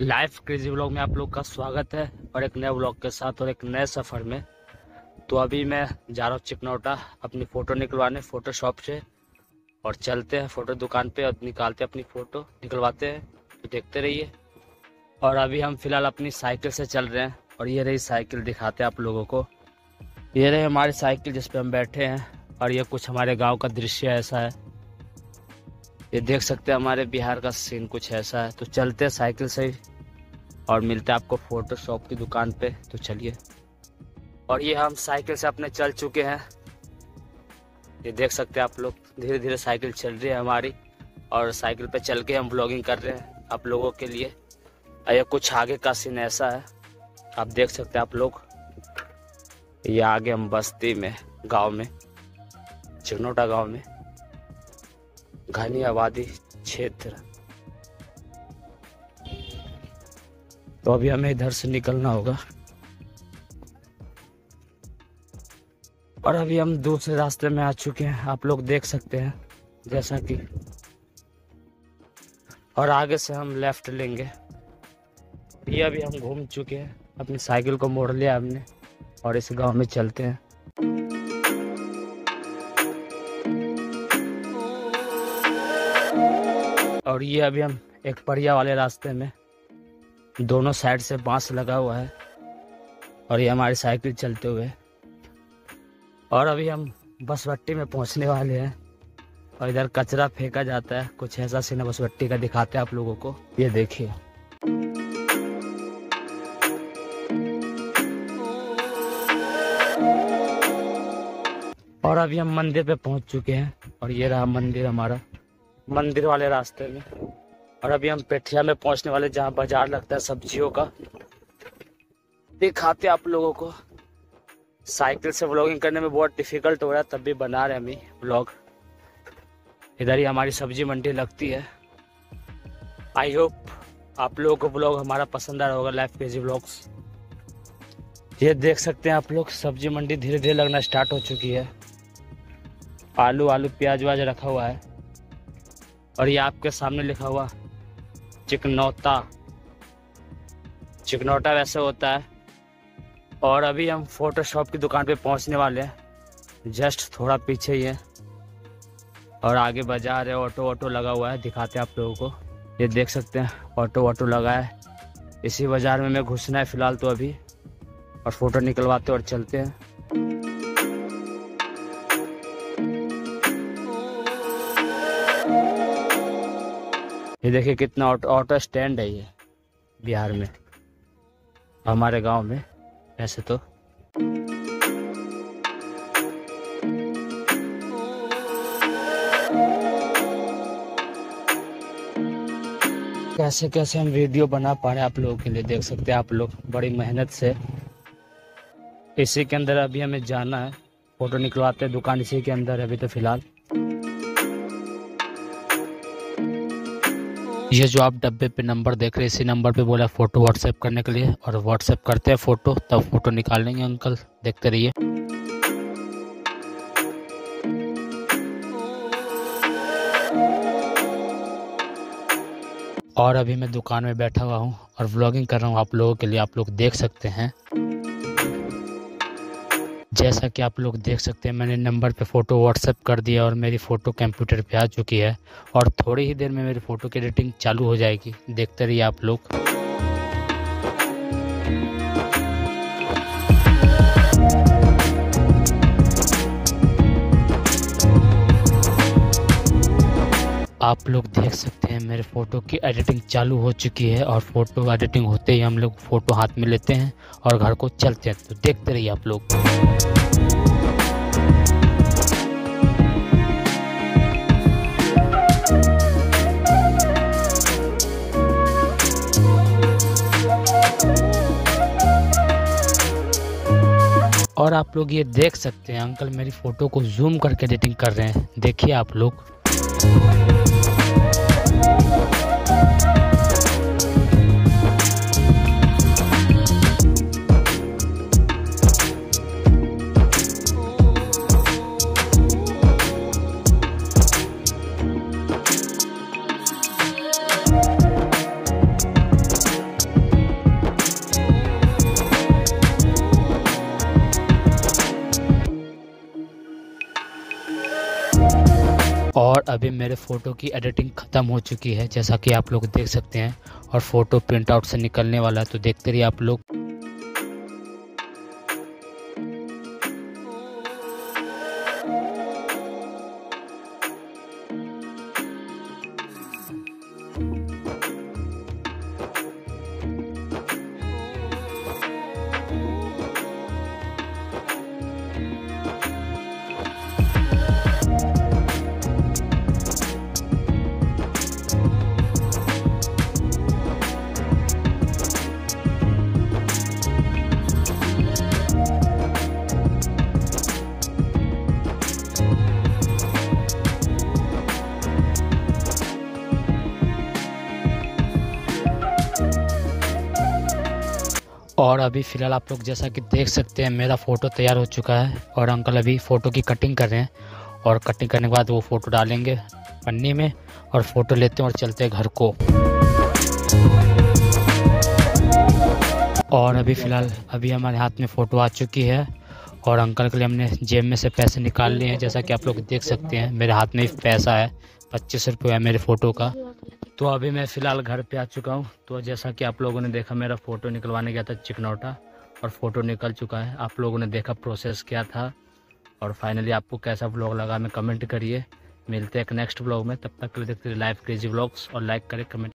Life crazy vlog में आप लोग का स्वागत है और एक नए व्लॉग के साथ और एक नए सफ़र में। तो अभी मैं जा रहा हूँ चिकनौटा अपनी फ़ोटो निकलवाने फ़ोटोशॉप से, और चलते हैं फ़ोटो दुकान पे और निकालते हैं अपनी फ़ोटो निकलवाते हैं। तो देखते रहिए। और अभी हम फ़िलहाल अपनी साइकिल से चल रहे हैं और ये रही साइकिल, दिखाते हैं आप लोगों को। ये रही हमारी साइकिल जिस पर हम बैठे हैं और ये कुछ हमारे गाँव का दृश्य ऐसा है। ये देख सकते हैं हमारे बिहार का सीन कुछ ऐसा है। तो चलते हैं साइकिल से ही और मिलते हैं आपको फोटोशॉप की दुकान पे। तो चलिए। और ये हम साइकिल से अपने चल चुके हैं। ये देख सकते हैं आप लोग, धीरे धीरे साइकिल चल रही है हमारी और साइकिल पे चल के हम ब्लॉगिंग कर रहे हैं आप लोगों के लिए। और ये कुछ आगे का सीन ऐसा है, आप देख सकते हैं आप लोग। ये आगे हम बस्ती में, गांव में, चिकनौटा गांव में, घनी आबादी क्षेत्र। तो अभी हमें इधर से निकलना होगा और अभी हम दूसरे रास्ते में आ चुके हैं, आप लोग देख सकते हैं जैसा कि। और आगे से हम लेफ्ट लेंगे। ये अभी हम घूम चुके हैं, अपनी साइकिल को मोड़ लिया हमने और इस गांव में चलते हैं। और ये अभी हम एक परिया वाले रास्ते में, दोनों साइड से बांस लगा हुआ है और ये हमारी साइकिल चलते हुए। और अभी हम बसवट्टी में पहुंचने वाले हैं और इधर कचरा फेंका जाता है, कुछ ऐसा सीन बसवट्टी का दिखाते हैं आप लोगों को। ये देखिए। और अभी हम मंदिर पे पहुंच चुके हैं और ये रहा मंदिर हमारा, मंदिर वाले रास्ते में। और अभी हम पेठिया में पहुंचने वाले, जहाँ बाजार लगता है सब्जियों का। दिखाते आप लोगों को। साइकिल से व्लॉगिंग करने में बहुत डिफिकल्ट हो रहा है, तब भी बना रहे हम ही व्लॉग। इधर ही हमारी सब्जी मंडी लगती है। आई होप आप लोगों को व्लॉग हमारा पसंद आ रहा होगा, लाइफ क्रेजी व्लॉग्स। ये देख सकते हैं आप लोग, सब्जी मंडी धीरे धीरे लगना स्टार्ट हो चुकी है। आलू प्याज व्याज रखा हुआ है और ये आपके सामने लिखा हुआ चिकनौटा। चिकनौटा वैसे होता है। और अभी हम फोटोशॉप की दुकान पे पहुंचने वाले हैं, जस्ट थोड़ा पीछे ही है। और आगे बाजार है, ऑटो लगा हुआ है, दिखाते हैं आप लोगों को। ये देख सकते हैं ऑटो लगा है। इसी बाजार में मैं घुसना है फिलहाल तो अभी, और फोटो निकलवाते और चलते हैं। ये देखिए कितना ऑटो स्टैंड है ये बिहार में, हमारे गांव में ऐसे तो। कैसे कैसे हम वीडियो बना पा रहे हैं आप लोगों के लिए, देख सकते हैं आप लोग, बड़ी मेहनत से। इसी के अंदर अभी हमें जाना है, फोटो निकलवाते हैं, दुकान इसी के अंदर है अभी तो फिलहाल। ये जो आप डब्बे पे नंबर देख रहे हैं, इसी नंबर पे बोला फ़ोटो व्हाट्सएप करने के लिए, और व्हाट्सएप करते हैं फ़ोटो, तब फ़ोटो निकाल लेंगे अंकल। देखते रहिए। और अभी मैं दुकान में बैठा हुआ हूँ और व्लॉगिंग कर रहा हूँ आप लोगों के लिए, आप लोग देख सकते हैं। जैसा कि आप लोग देख सकते हैं, मैंने नंबर पे फ़ोटो व्हाट्सएप कर दिया और मेरी फ़ोटो कंप्यूटर पे आ चुकी है और थोड़ी ही देर में मेरी फ़ोटो की एडिटिंग चालू हो जाएगी। देखते रहिए आप लोग। आप लोग देख सकते हैं मेरे फ़ोटो की एडिटिंग चालू हो चुकी है और फ़ोटो एडिटिंग होते ही हम लोग फ़ोटो हाथ में लेते हैं और घर को चलते हैं। तो देखते रहिए आप लोग। और आप लोग ये देख सकते हैं अंकल मेरी फ़ोटो को जूम करके एडिटिंग कर रहे हैं, देखिए आप लोग। अभी मेरे फ़ोटो की एडिटिंग ख़त्म हो चुकी है, जैसा कि आप लोग देख सकते हैं, और फ़ोटो प्रिंट आउट से निकलने वाला है, तो देखते रहिए आप लोग। और अभी फ़िलहाल आप लोग जैसा कि देख सकते हैं, मेरा फ़ोटो तैयार हो चुका है और अंकल अभी फ़ोटो की कटिंग कर रहे हैं, और कटिंग करने के बाद वो फ़ोटो डालेंगे पन्नी में और फ़ोटो लेते हैं और चलते हैं घर को। और अभी फ़िलहाल हमारे हाथ में फ़ोटो आ चुकी है, और अंकल के लिए हमने जेब में से पैसे निकाल लिए हैं, जैसा कि आप लोग देख सकते हैं मेरे हाथ में पैसा है, 25 रुपये है मेरे फ़ोटो का। तो अभी मैं फ़िलहाल घर पे आ चुका हूँ। तो जैसा कि आप लोगों ने देखा, मेरा फ़ोटो निकलवाने गया था चिकनौटा, और फ़ोटो निकल चुका है। आप लोगों ने देखा प्रोसेस क्या था, और फाइनली आपको कैसा व्लॉग लगा में कमेंट करिए। मिलते हैं एक नेक्स्ट व्लॉग में, तब तक के लिए देखते रहिए लाइव क्रेजी व्लॉग्स, और लाइक करें, कमेंट।